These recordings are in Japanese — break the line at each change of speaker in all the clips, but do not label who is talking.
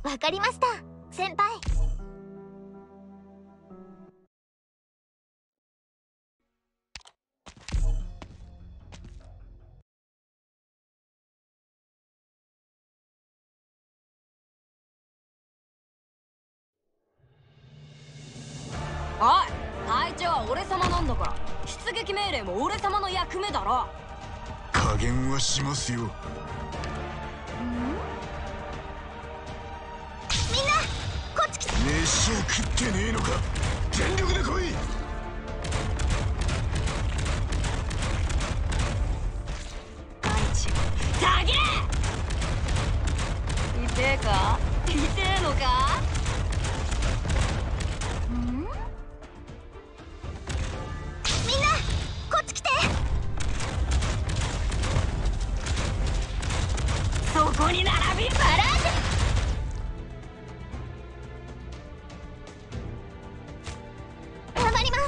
わかりました、先輩。
おい、隊長は俺様なんだから出撃命令も俺様の役目だろ。
加減はしますよ。
みんなこっち来て。
飯を食ってねえのか。全力で来い。
大地たげ痛えか痛えのか。
みんなこっち来て。
そこに並びバラー
ジ頑張ります。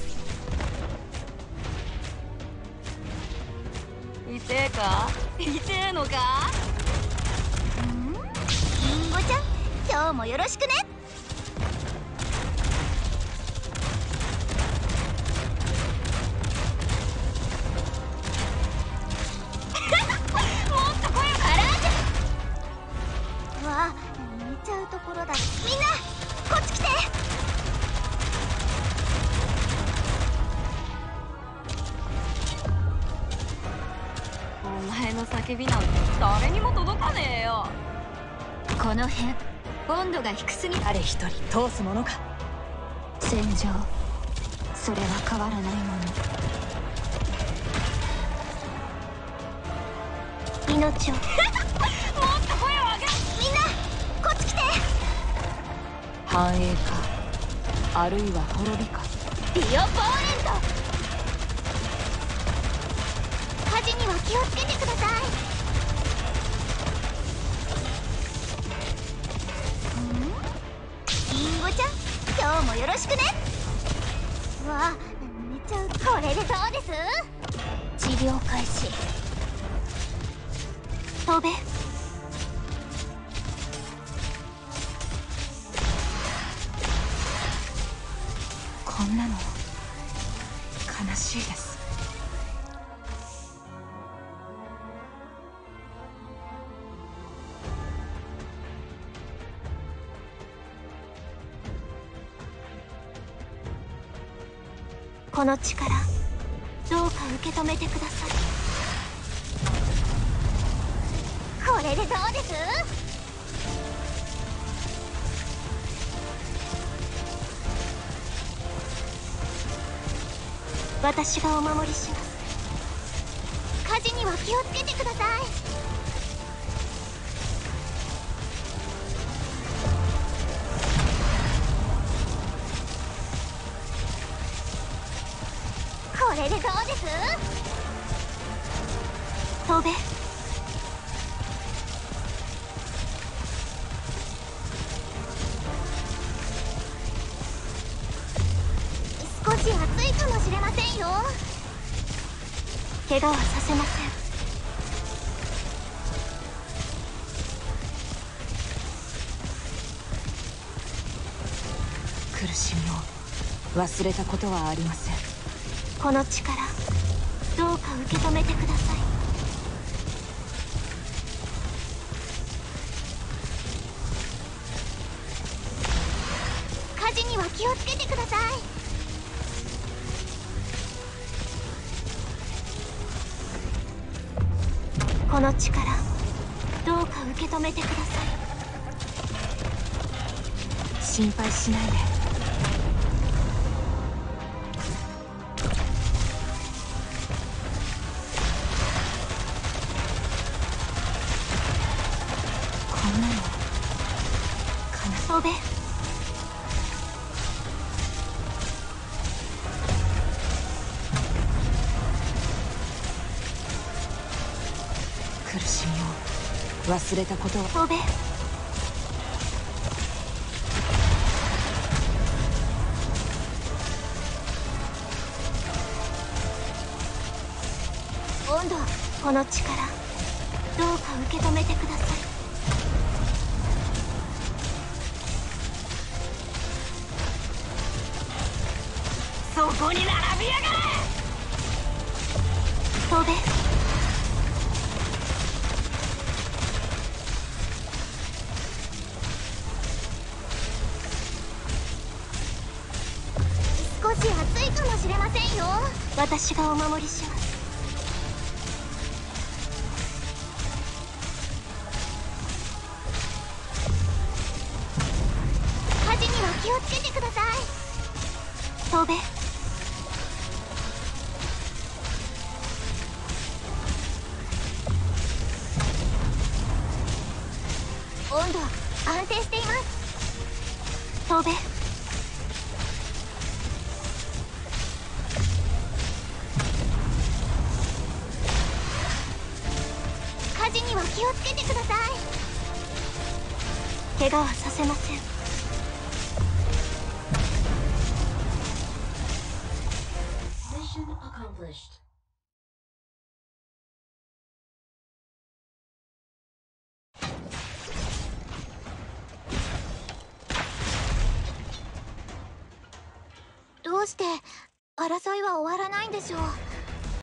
痛えか痛えのか。
りんごちゃん、今日もよろしくね。寝ちゃうところだ。みんなこっち来て。
お前の叫びなんて誰にも届かねえよ。
この辺温度が低すぎ。
誰一人通すものか。
戦場、それは変わらないもの。
命を
もっと声を上げろ。
みんなこっち来て。
繁栄かあるいは滅びか。
ビオポーレント。火事には気をつけてください。りんごちゃん、今日もよろしくね。わあ、寝ちゃう。これでどうです？
治療開始。
飛べ。
こんなの悲しいです。
この力、どうか受け止めてください。これでどうです？私がお守りします。火事には気をつけてください。これでどうです？飛べ。少し暑いかもしれませんよ。怪我はさせません。
苦しみを忘れたことはありません。
この力、どうか受け止めてください。火事には気をつけてください。この力、どうか受け止めてください。
心配しないで。こんなの
飛べ。
苦しみを忘れたことは。
飛べ。温度、この力、どうか受け止めてください。
そこに並びやがれ。
飛べ。
少し暑いかもしれませんよ。
私がお守りします。
火事には気をつけてください。
飛べ。
温度安定しています。
飛べ。
火事には気をつけてください。
怪我はさせません。
どうして争いは終わらないんでしょう。